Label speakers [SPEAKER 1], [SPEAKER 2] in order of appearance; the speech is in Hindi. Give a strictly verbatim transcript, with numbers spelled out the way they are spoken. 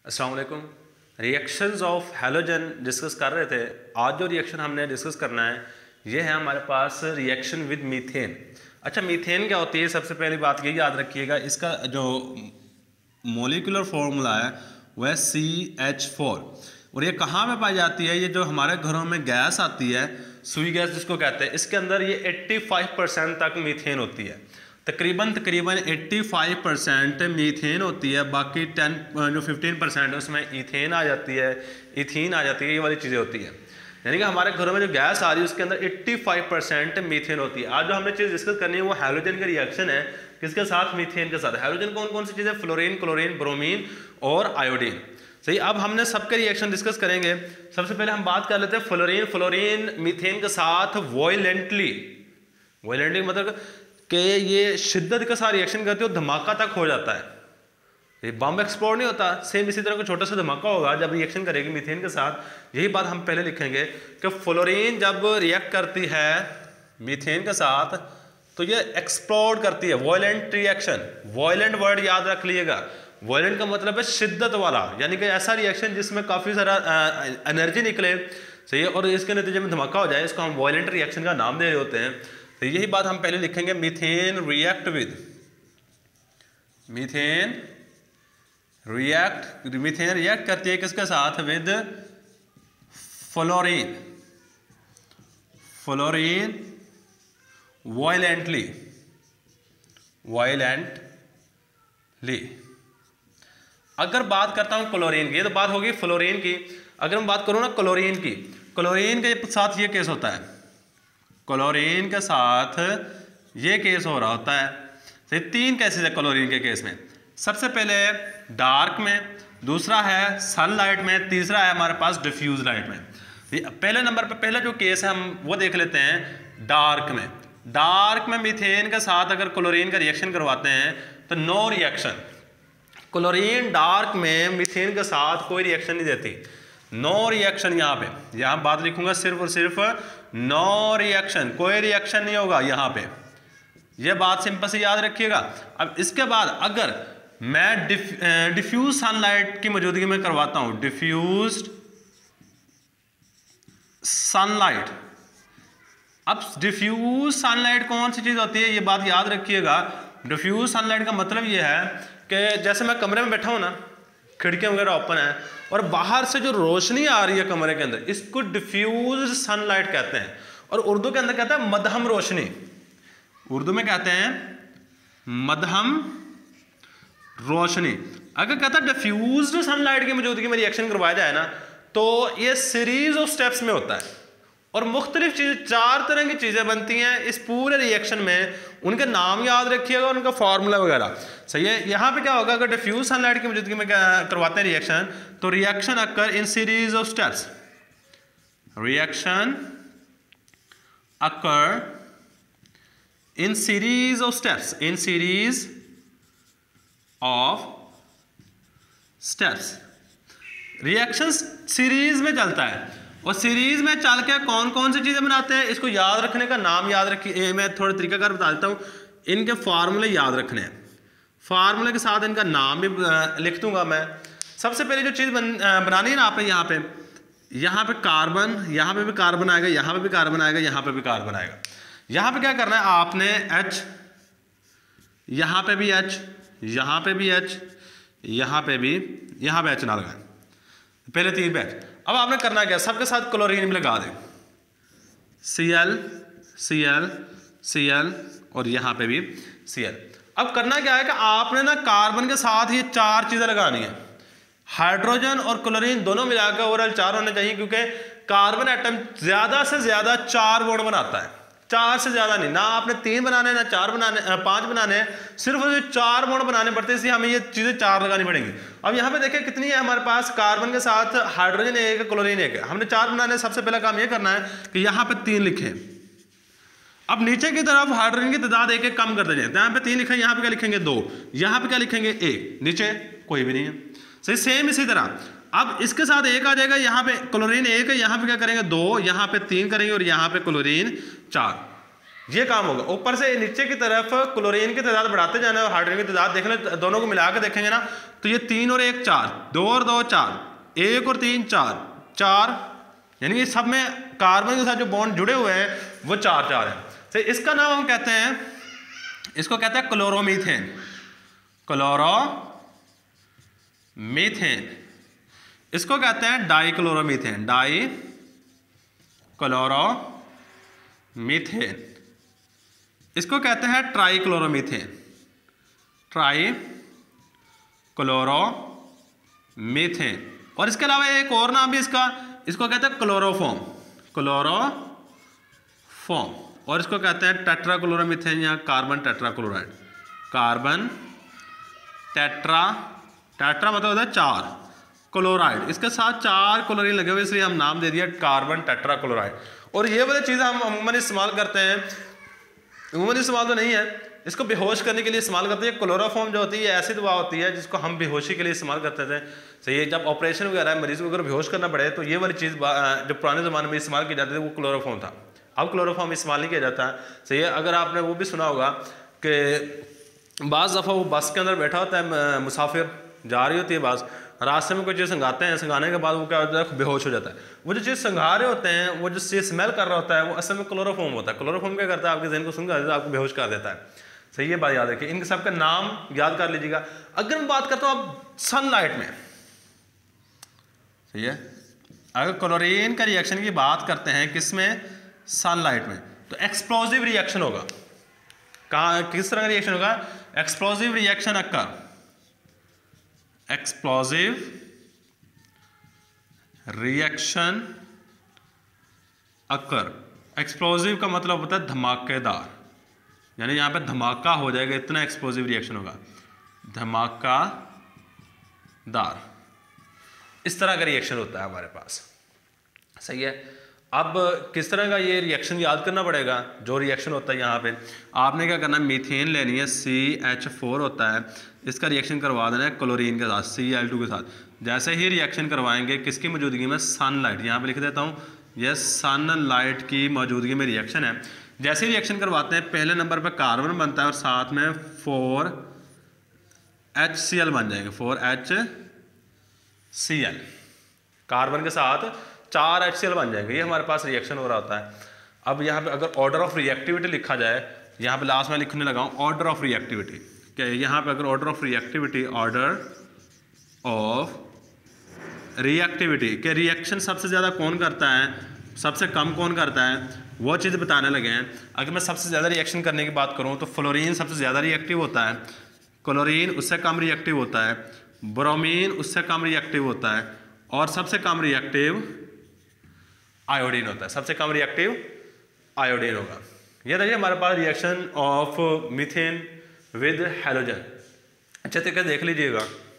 [SPEAKER 1] अस्सलाम वालेकुम। रिएक्शंस ऑफ हैलोजन डिस्कस कर रहे थे। आज जो रिएक्शन हमने डिस्कस करना है ये है हमारे पास रिएक्शन विद मीथेन। अच्छा, मीथेन क्या होती है? सबसे पहली बात ये याद रखिएगा, इसका जो मॉलिक्यूलर फॉर्मूला है वह है सी एच फोर। और ये कहाँ में पाई जाती है? ये जो हमारे घरों में गैस आती है, सुई गैस जिसको कहते हैं, इसके अंदर ये पचासी परसेंट तक मीथेन होती है। तकरीबन तकरीबन पचासी परसेंट मीथेन होती है, बाकी टेन जो पंद्रह परसेंट है उसमें ईथेन आ जाती है, इथीन आ जाती है, ये वाली चीज़ें होती है। यानी कि हमारे घरों में जो गैस आ रही है उसके अंदर पचासी परसेंट मीथेन होती है। आज जो हमने चीज़ डिस्कस करनी है वो हैलोजन का रिएक्शन है, किसके साथ? मीथेन के साथ। हैलोजन कौन कौन सी चीज़ें? फ्लोरीन, क्लोरीन, ब्रोमीन और आयोडीन। सही, अब हमने सबके रिएक्शन डिस्कस करेंगे। सबसे पहले हम बात कर लेते हैं फ्लोरीन। फ्लोरीन मीथेन के साथ वॉयलेंटली, वॉयलेंटली मतलब कि ये शिद्दत के साथ रिएक्शन करते हो, धमाका तक हो जाता है। ये बम एक्सप्लोड नहीं होता, सेम इसी तरह का छोटा सा धमाका होगा जब रिएक्शन करेगी मीथेन के साथ। यही बात हम पहले लिखेंगे कि फ्लोरीन जब रिएक्ट करती है मीथेन के साथ तो ये एक्सप्लोड करती है, वॉयलेंट रिएक्शन। वॉयलेंट वर्ड याद रख लीजिएगा, वॉयलेंट का मतलब है शिद्दत वाला, यानी कि ऐसा रिएक्शन जिसमें काफ़ी सारा एनर्जी निकले, सही है, और इसके नतीजे में धमाका हो जाए, इसको हम वॉयलेंट रिएक्शन का नाम दे रहे होते हैं। तो यही बात हम पहले लिखेंगे, methane react with, methane react, methane react करती है किसके साथ? With fluorine, fluorine violently, violently. अगर बात करता हूं क्लोरीन की, तो बात होगी फ्लोरीन की। अगर मैं बात करूं ना क्लोरीन की, क्लोरीन के साथ ये केस होता है, क्लोरीन के साथ ये केस हो रहा होता है। तो तीन केसेस है क्लोरीन के केस में। सबसे पहले डार्क में, दूसरा है सनलाइट में, तीसरा है हमारे पास डिफ्यूज लाइट में। पहले नंबर पे पहला जो केस है हम वो देख लेते हैं डार्क में। डार्क में मीथेन के साथ अगर क्लोरीन का रिएक्शन करवाते हैं तो नो रिएक्शन। क्लोरीन डार्क में मीथेन के साथ कोई रिएक्शन नहीं देती, नो रिएक्शन। यहाँ पे यहाँ बात लिखूंगा सिर्फ और सिर्फ नो रिएक्शन, कोई रिएक्शन नहीं होगा यहाँ पे। ये बात सिंपल से याद रखिएगा। अब इसके बाद अगर मैं डिफ, डिफ्यूज सनलाइट की मौजूदगी में करवाता हूं, डिफ्यूज्ड सनलाइट। अब डिफ्यूज सनलाइट कौन सी चीज होती है ये बात याद रखिएगा। डिफ्यूज सनलाइट का मतलब ये है कि जैसे मैं कमरे में बैठा हूं ना, खिड़कियां वगैरह ओपन है और बाहर से जो रोशनी आ रही है कमरे के अंदर, इसको डिफ्यूज सनलाइट कहते हैं। और उर्दू के अंदर कहते हैं मध्यम रोशनी, उर्दू में कहते हैं मध्यम रोशनी। अगर कहता है डिफ्यूज्ड सनलाइट की मौजूदगी में रिएक्शन करवाया जाए ना, तो ये सीरीज ऑफ स्टेप्स में होता है और मुख्तलिफ चीज़ें, चार तरह की चीज़ें बनती हैं इस पूरे रिएक्शन में। उनके नाम याद रखिएगा और उनका फार्मूला वगैरह, सही है। यहाँ पे क्या होगा? अगर डिफ्यूज सनलाइट की मौजूदगी में करवाते हैं रिएक्शन, तो reaction occur in series of steps, reaction occur in series of steps, in series of steps. Reaction series में चलता है और सीरीज में चल के कौन कौन सी चीजें बनाते हैं इसको याद रखने का नाम याद रखिए। मैं थोड़ा तरीकाकार बता देता हूँ, इनके फार्मूले याद रखने हैं, फार्मूले के साथ इनका नाम भी लिख दूंगा मैं। सबसे पहले जो चीज़ बन, बनानी है ना आपने, यहाँ पे यहाँ पे कार्बन, यहाँ पे भी कार्बन आएगा, यहाँ पे भी कार्बन आएगा, यहाँ पे भी कार्बन आएगा। यहाँ पे क्या करना है आपने? H, यहाँ पे भी H, यहाँ पे भी H, यहाँ पे भी, यहाँ पे H ना लगाए, पहले तीन पे H। अब आपने करना क्या? सबके साथ क्लोरीन भी लगा दें, Cl, Cl, Cl और यहाँ पे भी Cl। अब करना क्या है कि आपने ना कार्बन के साथ ये चार चीजें लगानी है, हाइड्रोजन और क्लोरीन दोनों मिलाकर ओवरऑल चार होने चाहिए, क्योंकि कार्बन एटम ज्यादा से ज्यादा चार बॉन्ड बनाता है, चार से ज्यादा नहीं। ना आपने तीन बनाने, ना चार बनाने, पांच बनाने, सिर्फ चार बॉन्ड बनाने पड़ते हैं, इसलिए हमें ये चीजें चार लगानी पड़ेंगी। अब यहाँ पे देखिए कितनी है हमारे पास, कार्बन के साथ हाइड्रोजन एक, क्लोरीन एक है, हमने चार बनाने। सबसे पहला काम ये करना है कि यहाँ पे तीन लिखे। अब नीचे की तरफ हाइड्रोजन की तादाद एक एक कम करते जाए। यहाँ पे तीन लिखे, यहाँ पे क्या लिखेंगे? दो। यहाँ पे क्या लिखेंगे? एक। नीचे कोई भी नहीं है, सही। सेम इसी तरह अब इसके साथ एक आ जाएगा, यहाँ पे क्लोरीन एक है, यहाँ पे क्या करेंगे? दो, यहाँ पे तीन करेंगे और यहाँ पे क्लोरीन चार। ये काम होगा। ऊपर से नीचे की तरफ क्लोरीन की तादाद बढ़ाते जाना है और हाइड्रोजन की तादाद देख लें, दोनों को मिला के देखेंगे ना तो ये तीन और एक चार, दो और दो चार, एक और तीन चार, चार, यानी कि सब में कार्बन के साथ जो बॉन्ड जुड़े हुए हैं वो चार चार है। तो इसका नाम हम कहते हैं, इसको कहते हैं क्लोरोमीथेन, क्लोरोमीथेन। इसको कहते हैं डाई क्लोरोमीथेन, डाई क्लोरोमीथेन। इसको कहते हैं ट्राई क्लोरोमीथेन, ट्राई क्लोरोमीथेन। और इसके अलावा एक और नाम भी इसका, इसको कहते हैं क्लोरोफॉर्म, क्लोरोफॉर्म। और इसको कहते हैं टेट्रा क्लोरोमीथेन या carbon tetrachloride, carbon tetra, tetra मतलब होता है चार, क्लोराइड, इसके साथ चार क्लोरीन लगे हुए इसलिए हम नाम दे दिया कार्बन टेट्रा क्लोराइड। और ये वाली चीज़ें हम अमूमन इस्तेमाल करते हैं, अमूमन इस्तेमाल तो नहीं है, इसको बेहोश करने के लिए इस्तेमाल करते हैं। क्लोरोफॉर्म जो होती है ऐसी दवा होती है जिसको हम बेहोशी के लिए इस्तेमाल करते थे। सही है, जब ऑपरेशन वगैरह मरीज को अगर बेहोश करना पड़े तो ये वाली चीज़ जो पुराने ज़माने में इस्तेमाल की जाती थी वो क्लोरोफॉर्म था। अब क्लोरोफॉर्म इस्तेमाल नहीं किया जाता। सही है, अगर आपने वो भी सुना होगा कि बाज़ दफ़ा वो बस के अंदर बैठा होता है, मुसाफिर जा रही होती है बस, रास्ते में कोई चीज़ संगाते हैं, संगाने के बाद वो क्या होता है, बेहोश हो जाता है। वो जो चीज़ संगा रहे होते हैं, वो जो चीज़ स्मेल कर रहा होता है वो असल में क्लोरोफॉर्म होता है। क्लोरोफॉर्म क्या करता है, आपके जहन को सुंघा देता है, आपको बेहोश कर देता है। सही है, बात याद रखिए, इनके सब का नाम याद कर लीजिएगा। अगर मैं बात करता हूँ अब सनलाइट में, सही है, अगर क्लोरीन का रिएक्शन की बात करते हैं किसमें, सनलाइट में, तो एक्सप्लोजिव रिएक्शन होगा। कहाँ, किस तरह का रिएक्शन होगा, explosive reaction occur, explosive reaction occur. Explosive का मतलब होता है धमाकेदार, यानी यहां पे धमाका हो जाएगा, इतना एक्सप्लोजिव रिएक्शन होगा, धमाकादार। इस तरह का रिएक्शन होता है हमारे पास। सही है, अब किस तरह का ये रिएक्शन याद करना पड़ेगा। जो रिएक्शन होता है यहाँ पे आपने क्या करना है, मीथेन लेनी है, सी एच फोर होता है, इसका रिएक्शन करवा देना है क्लोरीन के साथ, सी एल टू के साथ। जैसे ही रिएक्शन करवाएंगे किसकी मौजूदगी में, सनलाइट, यहाँ पे लिख देता हूँ ये सनलाइट की मौजूदगी में रिएक्शन है। जैसे ही रिएक्शन करवाते हैं पहले नंबर पर कार्बन बनता है और साथ में फोर एच सी एल बन जाएंगे, four H C L, carbon के साथ चार एच सी एल बन जाएंगे। ये हमारे पास रिएक्शन हो रहा होता है। अब यहाँ पे अगर ऑर्डर ऑफ रिएक्टिविटी लिखा जाए, यहाँ पे लास्ट में लिखने लगा हूँ ऑर्डर ऑफ रिएक्टिविटी, क्या यहाँ पे अगर order of reactivity, order of reactivity के रिएक्शन सबसे ज़्यादा कौन करता है, सबसे कम कौन करता है, वो चीज़ बताने लगे हैं। अगर मैं सबसे ज़्यादा रिएक्शन करने की बात करूँ तो फ्लोरीन सबसे ज़्यादा रिएक्टिव होता है, क्लोरीन उससे कम रिएक्टिव होता है, ब्रोमीन उससे कम रिएक्टिव होता है, और सबसे कम रिएक्टिव आयोडीन होता है, सबसे कम रिएक्टिव आयोडीन होगा। ये देखिए हमारे पास reaction of methane with halogen. अच्छे तरीके देख लीजिएगा।